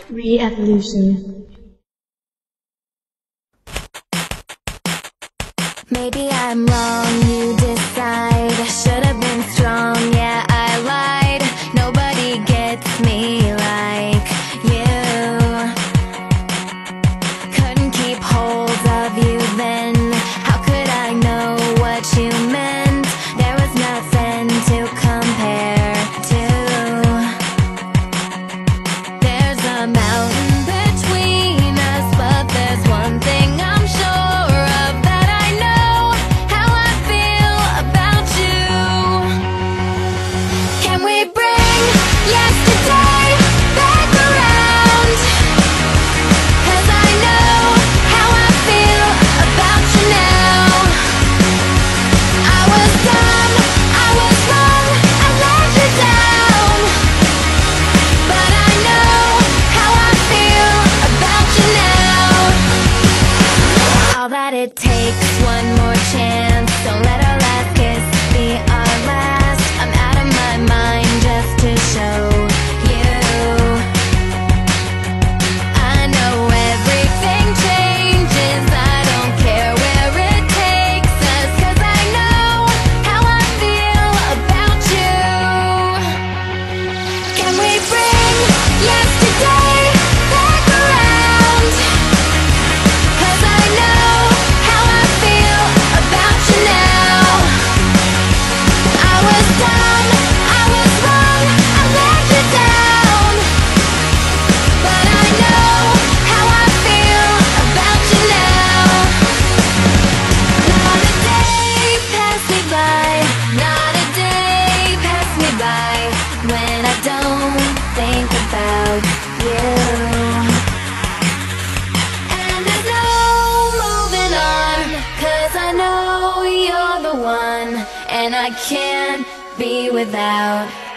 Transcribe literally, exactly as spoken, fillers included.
Re-evolution. Maybe I'm wrong, you decide. I should have been strong, yeah, I lied. Nobody gets me like you. Couldn't keep hold of you then. How could I know what you meant? There was nothing to compare to. There's a mountain between us, but there's one thing I'm sure of, that I know how I feel about you. Can we bring yesterday back around? 'Cause I know how I feel about you now. I was dumb, I was wrong, I let you down, but I know how I feel about you now. All that it takes, one more chance. Don't let our last kiss be our last. I'm out of my mind just to show you. I know everything changes, I don't care where it takes us, 'cause I know how I feel about you. Can we bring yesterday back around? 'Cause I know how I feel about you now. I was dumb, I was wrong, I let you down, but I know how I feel about you now. Not a day pass me by, not a day pass me by, when I don't think about you. And there's no moving on, 'cause I know you're the one, and I can't be without